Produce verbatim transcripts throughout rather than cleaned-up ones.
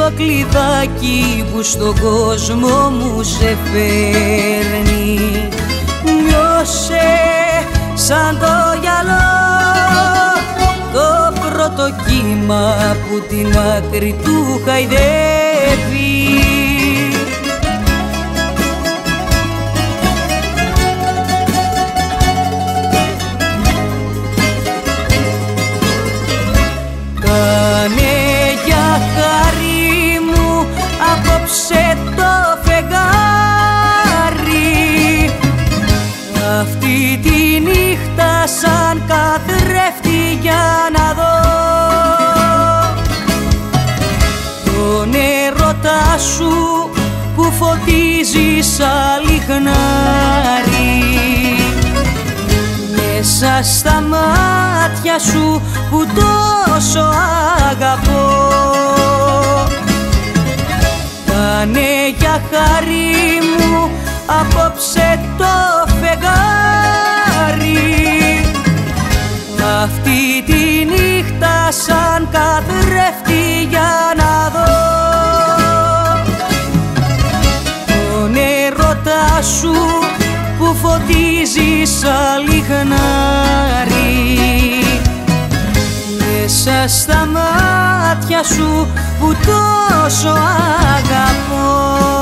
το κλειδάκι που στον κόσμο μου σε φέρνει. Νιώσε σαν το γυαλό το πρώτο κύμα που την άκρη του χαϊδεύει. Κάνε για χάρη μου απόψε το φεγγάρι, αυτή τη νύχτα σαν καθρέφτη για να δω τον έρωτά σου που φωτίζει σαν λιχνάρι. Μέσα στα μάτια σου που τόσο αγαπώ, κάνε για χάρη μου απόψε το φεγγάρι, αυτή τη νύχτα σαν καθρέφτη για να δω τον έρωτά σου που φωτίζει σαν λιχνάρι. Μέσα στα μάτια σου που τόσο αγαπώ.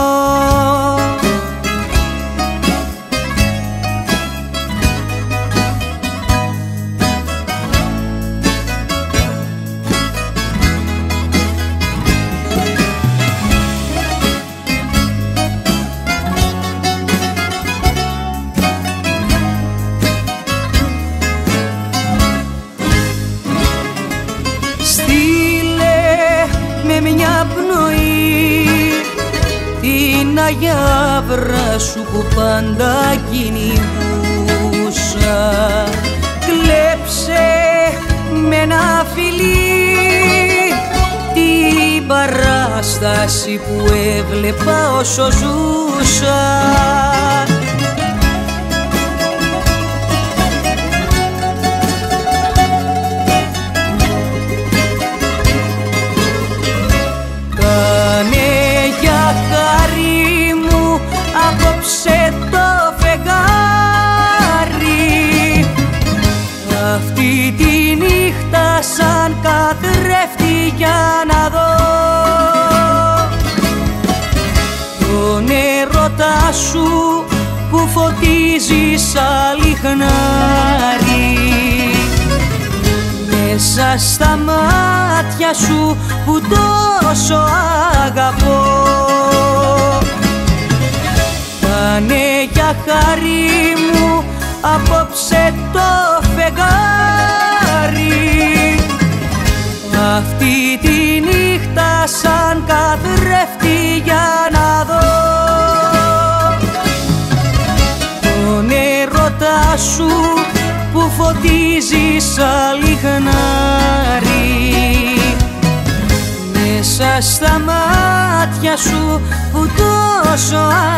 Με μια πνοή την αγιάβρα σου που πάντα κυνηγούσα, κλέψε με ένα φιλί την παράσταση που έβλεπα όσο ζούσα. Απόψε το φεγγάρι, αυτή τη νύχτα σαν καθρέφτη για να δω τον έρωτά σου που φωτίζει σαν λιχνάρι. Μέσα στα μάτια σου που τόσο αγαπώ, κάνε για χάρη μου απόψε το φεγγάρι, αυτή τη νύχτα σαν καθρέφτη για να δω τον έρωτά σου που φωτίζει σαν λιχνάρι. Μέσα στα μάτια σου που τόσο